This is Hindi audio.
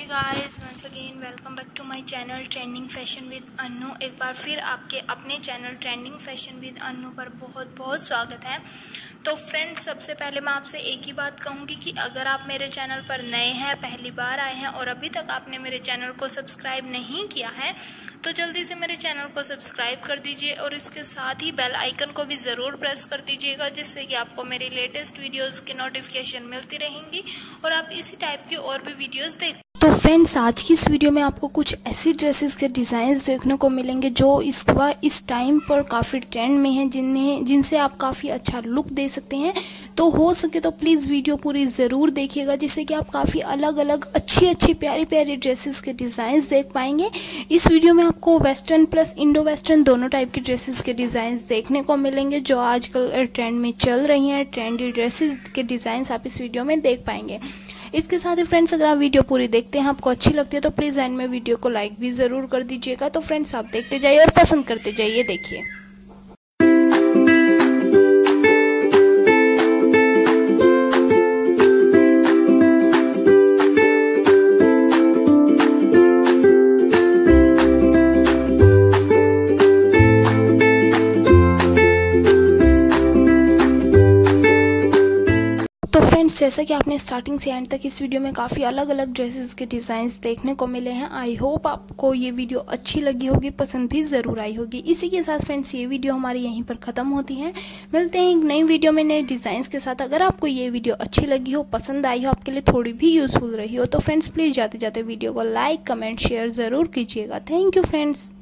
Guys, once again welcome back to my channel trending fashion with Annu. एक बार फिर आपके अपने channel trending fashion with Annu पर बहुत बहुत स्वागत है। तो फ्रेंड्स, सबसे पहले मैं आपसे एक ही बात कहूँगी कि अगर आप मेरे चैनल पर नए हैं, पहली बार आए हैं और अभी तक आपने मेरे चैनल को सब्सक्राइब नहीं किया है तो जल्दी से मेरे चैनल को सब्सक्राइब कर दीजिए और इसके साथ ही बेल आइकन को भी ज़रूर प्रेस कर दीजिएगा, जिससे कि आपको मेरी लेटेस्ट वीडियोज़ की नोटिफिकेशन मिलती रहेंगी और आप इसी टाइप की और भी वीडियोज़ देख। तो फ्रेंड्स, आज की इस वीडियो में आपको कुछ ऐसी ड्रेसेस के डिज़ाइंस देखने को मिलेंगे जो इस टाइम पर काफ़ी ट्रेंड में हैं, जिनसे आप काफ़ी अच्छा लुक दे सकते हैं। तो हो सके तो प्लीज़ वीडियो पूरी ज़रूर देखिएगा, जिससे कि आप काफ़ी अलग अलग अच्छी प्यारी प्यारी ड्रेसेस के डिज़ाइंस देख पाएंगे। इस वीडियो में आपको वेस्टर्न प्लस इंडो वेस्टर्न दोनों टाइप की ड्रेसेस के डिज़ाइंस देखने को मिलेंगे जो आजकल ट्रेंड में चल रही हैं। ट्रेंडी ड्रेसेस के डिज़ाइंस आप इस वीडियो में देख पाएंगे। इसके साथ ही फ्रेंड्स, अगर आप वीडियो पूरी देखते हैं, आपको अच्छी लगती है तो प्लीज़ एंड में वीडियो को लाइक भी ज़रूर कर दीजिएगा। तो फ्रेंड्स, आप देखते जाइए और पसंद करते जाइए। देखिए, तो फ्रेंड्स, जैसा कि आपने स्टार्टिंग से एंड तक इस वीडियो में काफ़ी अलग अलग ड्रेसेस के डिज़ाइंस देखने को मिले हैं। आई होप आपको ये वीडियो अच्छी लगी होगी, पसंद भी ज़रूर आई होगी। इसी के साथ फ्रेंड्स, ये वीडियो हमारी यहीं पर ख़त्म होती है। मिलते हैं एक नई वीडियो में नए डिज़ाइंस के साथ। अगर आपको ये वीडियो अच्छी लगी हो, पसंद आई हो, आपके लिए थोड़ी भी यूज़फुल रही हो तो फ्रेंड्स प्लीज़ जाते जाते वीडियो को लाइक, कमेंट, शेयर ज़रूर कीजिएगा। Thank you friends.